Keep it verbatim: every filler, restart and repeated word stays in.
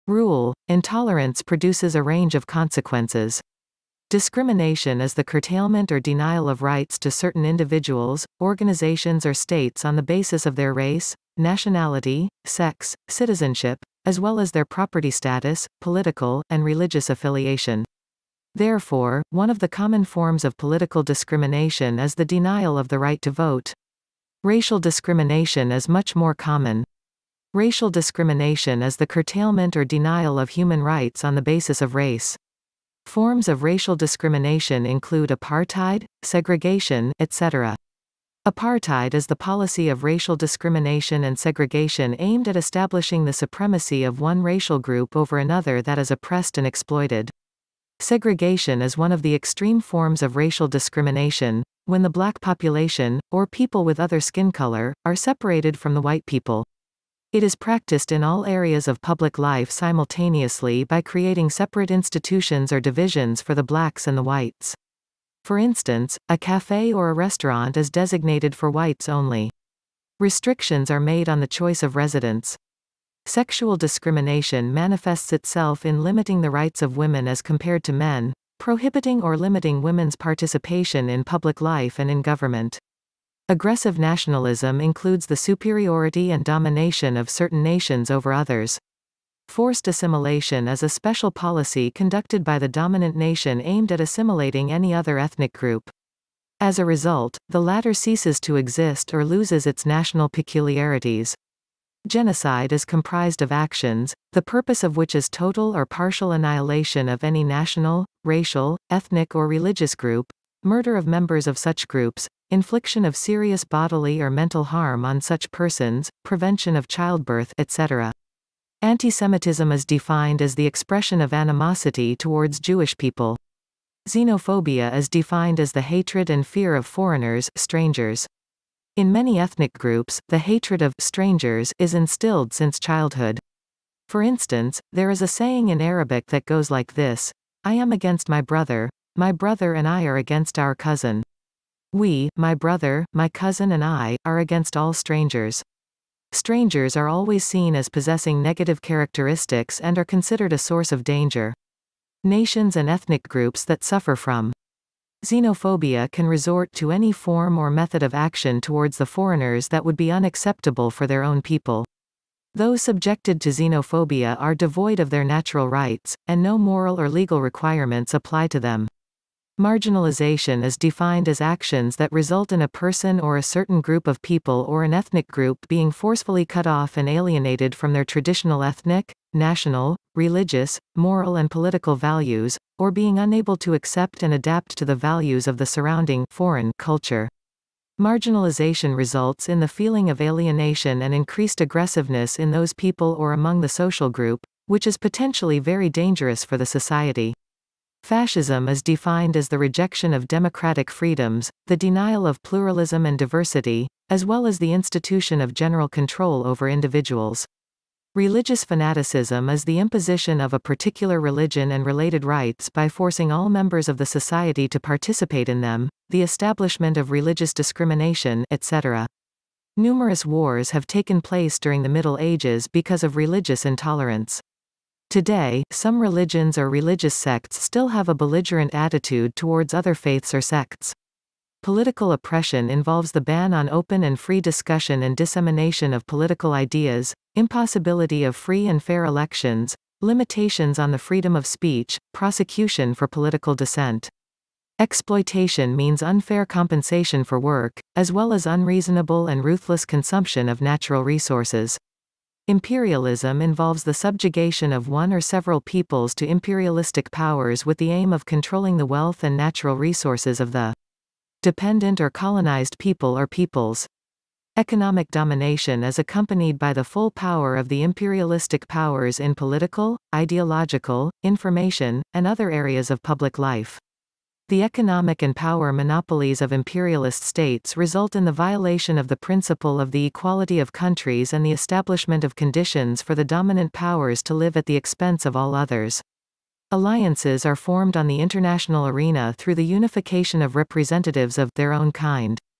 Rule: intolerance produces a range of consequences. Discrimination is the curtailment or denial of rights to certain individuals, organizations or states on the basis of their race, nationality, sex, citizenship, as well as their property status, political, and religious affiliation. Therefore, one of the common forms of political discrimination is the denial of the right to vote. Racial discrimination is much more common. Racial discrimination is the curtailment or denial of human rights on the basis of race. Forms of racial discrimination include apartheid, segregation, et cetera. Apartheid is the policy of racial discrimination and segregation aimed at establishing the supremacy of one racial group over another that is oppressed and exploited. Segregation is one of the extreme forms of racial discrimination, when the black population, or people with other skin color, are separated from the white people. It is practiced in all areas of public life simultaneously by creating separate institutions or divisions for the blacks and the whites. For instance, a cafe or a restaurant is designated for whites only. Restrictions are made on the choice of residents. Sexual discrimination manifests itself in limiting the rights of women as compared to men, prohibiting or limiting women's participation in public life and in government. Aggressive nationalism includes the superiority and domination of certain nations over others. Forced assimilation is a special policy conducted by the dominant nation aimed at assimilating any other ethnic group. As a result, the latter ceases to exist or loses its national peculiarities. Genocide is comprised of actions, the purpose of which is total or partial annihilation of any national, racial, ethnic or religious group, murder of members of such groups, infliction of serious bodily or mental harm on such persons, prevention of childbirth, et cetera. Antisemitism is defined as the expression of animosity towards Jewish people. Xenophobia is defined as the hatred and fear of foreigners, strangers. In many ethnic groups, the hatred of strangers is instilled since childhood. For instance, there is a saying in Arabic that goes like this: I am against my brother, my brother and I are against our cousin. We, my brother, my cousin and I, are against all strangers. Strangers are always seen as possessing negative characteristics and are considered a source of danger. Nations and ethnic groups that suffer from xenophobia can resort to any form or method of action towards the foreigners that would be unacceptable for their own people. Those subjected to xenophobia are devoid of their natural rights, and no moral or legal requirements apply to them. Marginalization is defined as actions that result in a person or a certain group of people or an ethnic group being forcefully cut off and alienated from their traditional ethnic, national, religious, moral and political values, or being unable to accept and adapt to the values of the surrounding foreign culture. Marginalization results in the feeling of alienation and increased aggressiveness in those people or among the social group, which is potentially very dangerous for the society. Fascism is defined as the rejection of democratic freedoms, the denial of pluralism and diversity, as well as the institution of general control over individuals. Religious fanaticism is the imposition of a particular religion and related rites by forcing all members of the society to participate in them, the establishment of religious discrimination, et cetera. Numerous wars have taken place during the Middle Ages because of religious intolerance. Today, some religions or religious sects still have a belligerent attitude towards other faiths or sects. Political oppression involves the ban on open and free discussion and dissemination of political ideas, impossibility of free and fair elections, limitations on the freedom of speech, prosecution for political dissent. Exploitation means unfair compensation for work, as well as unreasonable and ruthless consumption of natural resources. Imperialism involves the subjugation of one or several peoples to imperialistic powers with the aim of controlling the wealth and natural resources of the dependent or colonized people or peoples. Economic domination is accompanied by the full power of the imperialistic powers in political, ideological, information, and other areas of public life. The economic and power monopolies of imperialist states result in the violation of the principle of the equality of countries and the establishment of conditions for the dominant powers to live at the expense of all others. Alliances are formed on the international arena through the unification of representatives of their own kind.